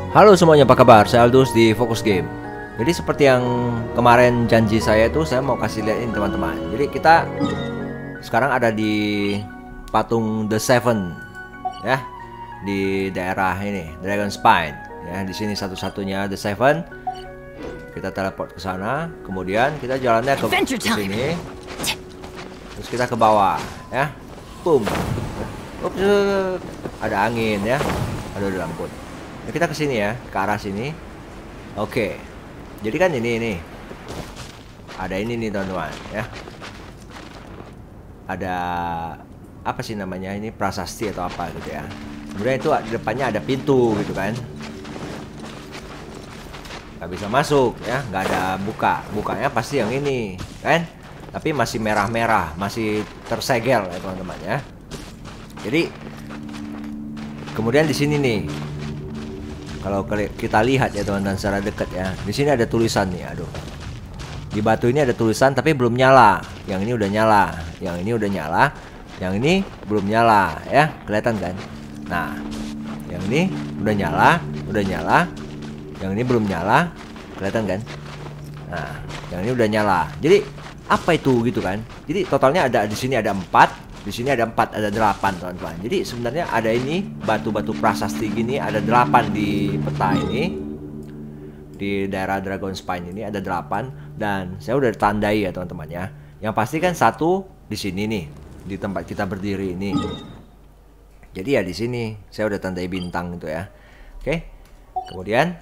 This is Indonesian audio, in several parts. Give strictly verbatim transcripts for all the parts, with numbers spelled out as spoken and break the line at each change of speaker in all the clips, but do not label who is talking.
Halo semuanya, apa kabar? Saya Aldus di Focus Game. Jadi seperti yang kemarin janji saya itu, saya mau kasih lihat ini teman-teman. Jadi kita sekarang ada di patung The Seven, ya, di daerah ini Dragon Spine. Ya, di sini satu-satunya The Seven. Kita teleport ke sana, kemudian kita jalannya ke sini, terus kita ke bawah, ya, boom. Ups, ada angin ya, aduh ampun. Ya, kita ke sini ya, ke arah sini. Oke. Jadi kan ini ini. Ada ini nih teman-teman ya. Ada apa sih namanya ini, prasasti atau apa gitu ya. Kemudian itu di depannya ada pintu gitu kan. Gak bisa masuk ya, nggak ada buka. Bukanya pasti yang ini kan. Tapi masih merah-merah, masih tersegel ya teman-teman ya. Jadi kemudian di sini nih, kalau kita lihat ya teman-teman secara dekat ya, di sini ada tulisan nih, aduh. Di batu ini ada tulisan tapi belum nyala. Yang ini udah nyala, yang ini udah nyala, yang ini belum nyala ya, kelihatan kan? Nah, yang ini udah nyala, udah nyala, yang ini belum nyala, kelihatan kan? Nah, yang ini udah nyala. Jadi apa itu gitu kan? Jadi totalnya ada di sini ada empat. Di sini ada empat, ada delapan teman-teman. Jadi sebenarnya ada ini batu-batu prasasti gini, ada delapan di peta ini, di daerah Dragon Spine ini ada delapan, dan saya udah tandai ya teman-teman ya. Yang pasti kan satu di sini nih, di tempat kita berdiri ini. Jadi ya di sini saya udah tandai bintang itu ya. Oke. Kemudian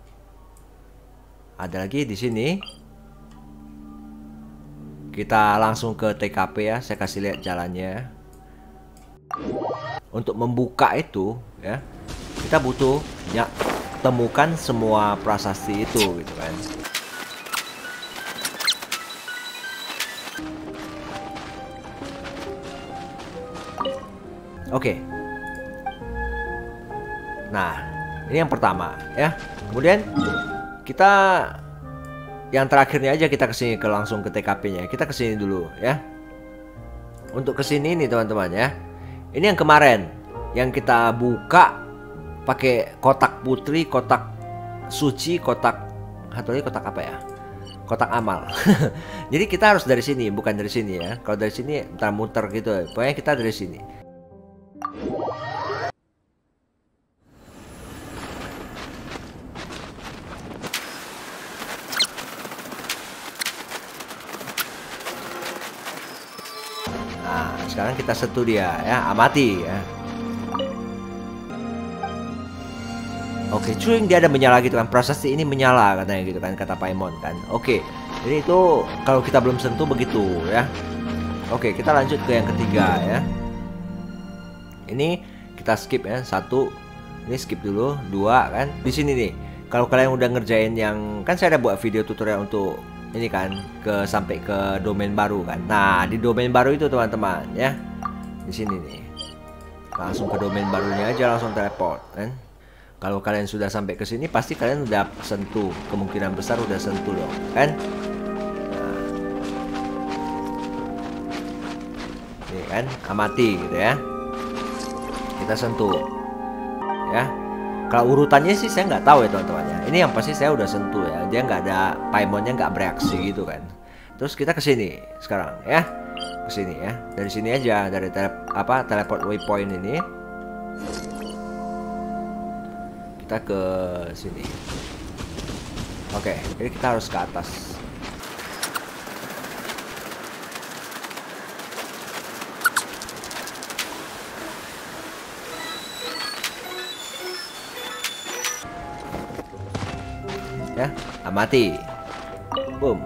ada lagi di sini. Kita langsung ke T K P ya, saya kasih lihat jalannya. Untuk membuka itu ya, kita butuh ya, temukan semua prasasti itu gitu kan. Oke. Nah, ini yang pertama ya. Kemudian kita yang terakhirnya aja, kita kesini ke langsung ke T K P-nya. Kita kesini dulu ya. Untuk kesini nih teman-teman ya. Ini yang kemarin yang kita buka pakai kotak putri, kotak suci, kotak atau ini kotak apa ya? Kotak amal. Jadi kita harus dari sini, bukan dari sini ya. Kalau dari sini entar muter gitu. Pokoknya kita dari sini. Sekarang kita sentuh dia ya, amati ya. Oke, cuing, dia ada menyala gitu kan. Prasasti ini menyala katanya gitu kan, kata Paimon kan. Oke, jadi itu kalau kita belum sentuh begitu ya. Oke, kita lanjut ke yang ketiga ya. Ini kita skip ya, satu. Ini skip dulu, dua kan. Di sini nih, kalau kalian udah ngerjain yang kan saya ada buat video tutorial untuk ini kan, ke sampai ke domain baru kan. Nah, di domain baru itu teman-teman ya. Di sini nih. Langsung ke domain barunya aja, langsung teleport kan. Kalau kalian sudah sampai ke sini pasti kalian udah sentuh, kemungkinan besar udah sentuh dong, kan? Nah. Ini kan, amati gitu ya. Kita sentuh. Ya. Kalau urutannya sih saya nggak tahu ya teman-teman ya. Ini yang pasti saya udah sentuh ya. Dia nggak ada, Paimonnya nggak bereaksi gitu kan. Terus kita ke sini sekarang ya. Ke sini ya. Dari sini aja, dari tele, apa teleport waypoint ini. Kita ke sini. Oke, jadi kita harus ke atas. Ya, amati. Boom.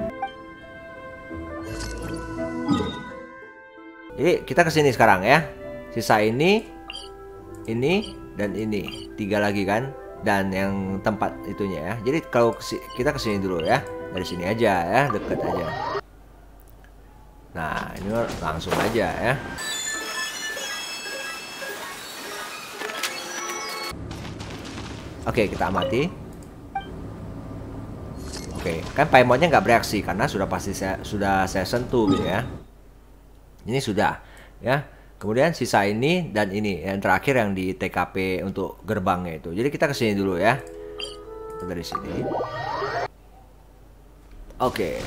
Jadi kita kesini sekarang ya. Sisa ini, ini dan ini, tiga lagi kan. Dan yang tempat itunya ya. Jadi kalau kita kesini dulu ya. Dari sini aja ya, deket aja. Nah, ini langsung aja ya. Oke, kita amati. Oke, kan Paimonnya nggak bereaksi karena sudah pasti saya sudah saya sentuh gitu ya. Ini sudah ya. Kemudian sisa ini dan ini yang terakhir yang di T K P untuk gerbangnya itu. Jadi kita kesini dulu ya. Kita dari sini. Oke.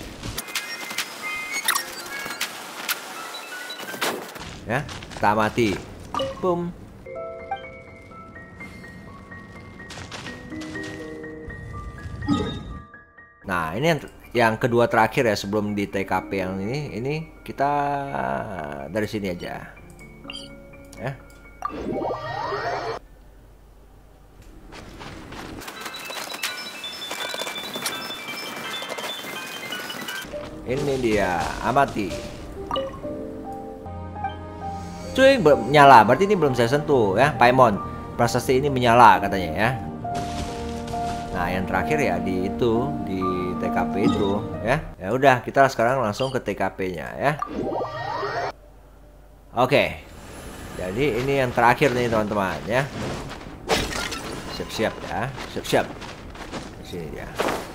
Ya, kita amati. Boom. Nah, ini yang yang kedua terakhir ya sebelum di T K P yang ini. Ini kita dari sini aja. Ya. Ini dia, amati. Cuy, nyala. Berarti ini belum saya sentuh ya, Paimon. Prasasti ini menyala katanya ya. Nah, yang terakhir ya di itu, di T K P itu ya. Ya udah, kita sekarang langsung ke T K P-nya ya. Oke. Jadi ini yang terakhir nih teman-teman ya. Siap-siap ya, siap-siap. Di sini dia.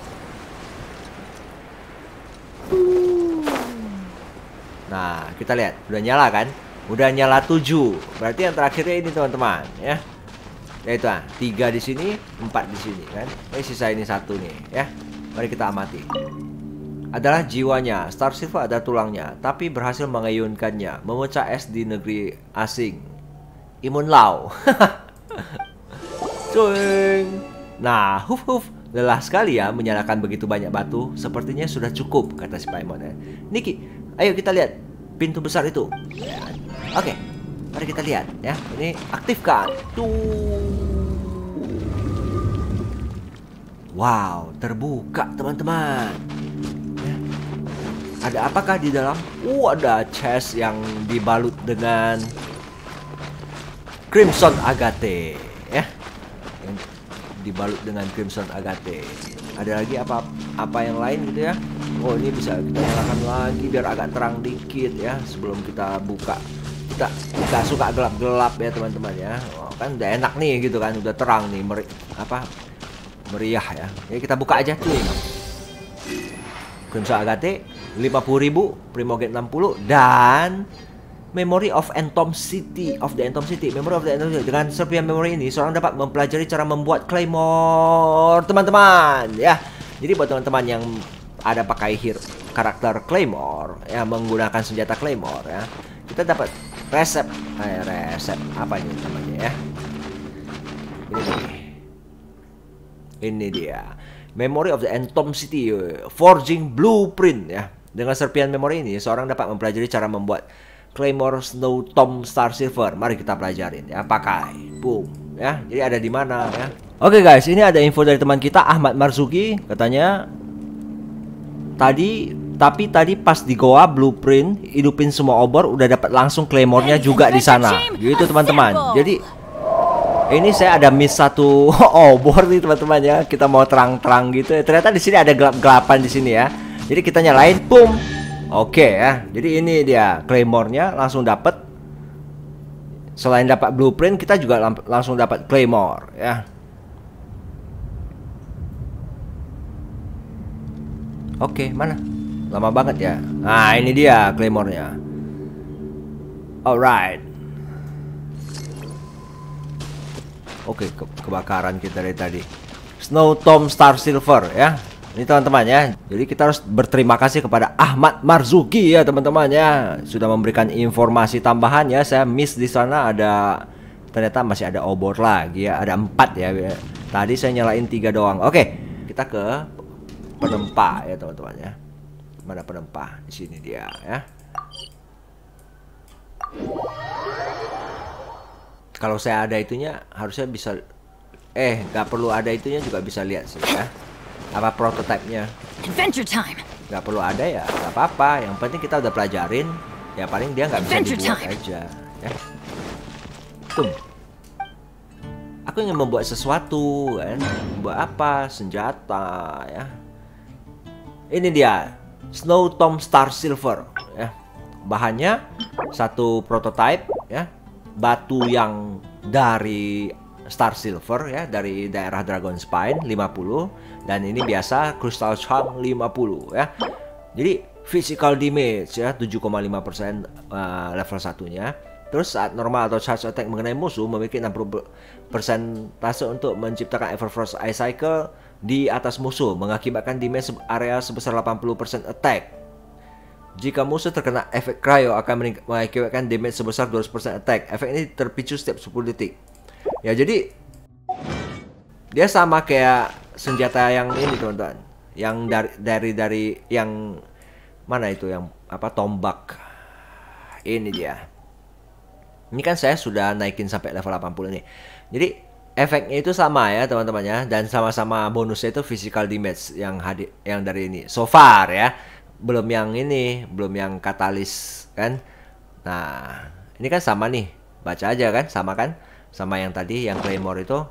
Nah, kita lihat udah nyala kan? Udah nyala tujuh. Berarti yang terakhirnya ini teman-teman ya. Yaitu ah, tiga di sini, empat di sini kan. Ini sisa ini satu nih ya. Mari kita amati. Adalah jiwanya. Star Silver ada tulangnya, tapi berhasil mengayunkannya, memecah es di negeri asing. Imun Lau. Cuing. Nah, huf huf. Lelah sekali ya menyalakan begitu banyak batu. Sepertinya sudah cukup, kata si Paimon ya. Niki, ayo kita lihat pintu besar itu. Ya. Oke, mari kita lihat ya. Ini aktifkan. Tuh. Wow, terbuka teman-teman. Ya. Ada apakah di dalam? Uh, ada chest yang dibalut dengan Crimson Agate ya. Yang dibalut dengan Crimson Agate. Ada lagi apa apa yang lain gitu ya? Oh, ini bisa kita nyalakan lagi biar agak terang dikit ya sebelum kita buka. Kita kita suka gelap-gelap ya teman-teman ya. Oh, kan udah enak nih gitu kan, udah terang nih meri apa meriah ya. Jadi kita buka aja tuh. Crimson Agate lima puluh ribu, Primogate enam puluh dan Memory of Entom City of the Entom City. Memory of the Entom City. Dengan serpihan memori ini, seorang dapat mempelajari cara membuat Claymore, teman-teman. Ya, jadi buat teman-teman yang ada pakai hero karakter Claymore, ya menggunakan senjata Claymore, ya, kita dapat resep, eh, resep apa ini namanya ya? Ini, ini dia. Memory of the Entom City, Forging Blueprint ya. Dengan serpihan memori ini, seorang dapat mempelajari cara membuat Claymore Snow Tomb Star Silver. Mari kita pelajarin ya, pakai. Boom ya. Jadi ada di mana ya? Oke guys, ini ada info dari teman kita Ahmad Marzuki, katanya tadi tapi tadi pas di Goa Blueprint hidupin semua obor udah dapat langsung Claymore-nya juga di sana. Gitu teman-teman. Jadi ini saya ada miss satu obor nih teman-teman ya. Kita mau terang-terang gitu. Ternyata di sini ada gelap-gelapan di sini ya. Jadi kita nyalain, boom. Oke ya, jadi ini dia Claymore-nya langsung dapat. Selain dapat blueprint, kita juga langsung dapat Claymore ya. Oke, mana? Lama banget ya. Nah, ini dia Claymore-nya. Alright. Oke, ke kebakaran kita dari tadi. Snow Tomb Star Silver ya. Ini teman-teman ya. Jadi kita harus berterima kasih kepada Ahmad Marzuki ya teman-teman ya, sudah memberikan informasi tambahan ya. Saya miss di sana, ada ternyata masih ada obor lagi ya. Ada empat ya. Tadi saya nyalain tiga doang. Oke, kita ke penempah ya teman-teman ya. Mana penempah? Di sini dia ya. Kalau saya ada itunya harusnya bisa. Eh, nggak perlu ada itunya juga bisa lihat sih ya. Apa prototipenya? Adventure time. Gak perlu ada ya, gak apa-apa. Yang penting kita udah pelajarin. Ya paling dia nggak bisa dibuat time aja. Ya. Tuh. Aku ingin membuat sesuatu, kan? Membuat apa? Senjata, ya. Ini dia, Snow Tomb Star Silver. Ya. Bahannya satu prototype, ya. Batu yang dari Star Silver ya, dari daerah Dragon Spine lima puluh, dan ini biasa Crystal Charm lima puluh ya. Jadi physical damage ya tujuh koma lima persen uh, level satunya, Terus saat normal atau charge attack mengenai musuh memiliki enam puluh persentase untuk menciptakan Everfrost Ice Cycle di atas musuh, mengakibatkan damage area sebesar delapan puluh persen attack. Jika musuh terkena efek cryo akan mengakibatkan damage sebesar dua ratus persen attack. Efek ini terpicu setiap sepuluh detik. Ya, jadi dia sama kayak senjata yang ini teman-teman. Yang dari dari dari yang mana itu yang apa tombak. Ini dia. Ini kan saya sudah naikin sampai level delapan puluh nih. Jadi efeknya itu sama ya teman-teman ya, dan sama-sama bonusnya itu physical damage yang hadir yang dari ini. So far ya. Belum yang ini, belum yang katalis kan. Nah, ini kan sama nih. Baca aja kan, sama kan? Sama yang tadi yang Claymore itu.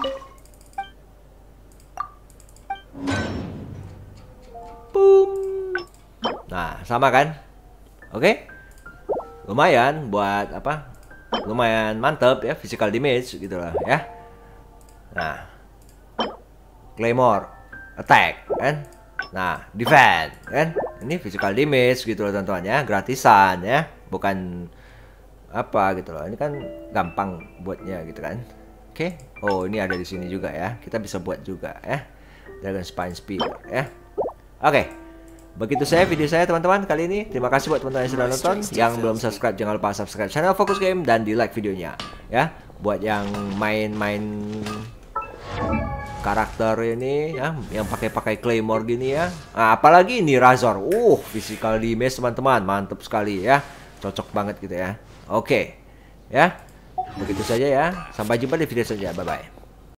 Boom. Nah, sama kan? Oke. Lumayan buat apa? Lumayan mantep ya, physical damage gitu lah ya. Nah, Claymore attack kan. Nah, defend kan. Ini physical damage gitu loh teman-teman ya, gratisan ya, bukan apa gitu loh. Ini kan gampang buatnya gitu kan. Oke. Oh, ini ada di sini juga ya. Kita bisa buat juga ya. Dragon Spine Spear ya. Oke. Begitu saya video saya teman-teman kali ini. Terima kasih buat teman-teman yang sudah nonton. Yang belum subscribe jangan lupa subscribe channel Focus Game dan di like videonya ya. Buat yang main-main karakter ini ya, yang pakai-pakai Claymore gini ya. Nah, apalagi ini Razor. Uh, physical damage teman-teman, mantap sekali ya. Cocok banget gitu ya. Oke. Ya. Begitu saja ya. Sampai jumpa di video selanjutnya. Bye bye.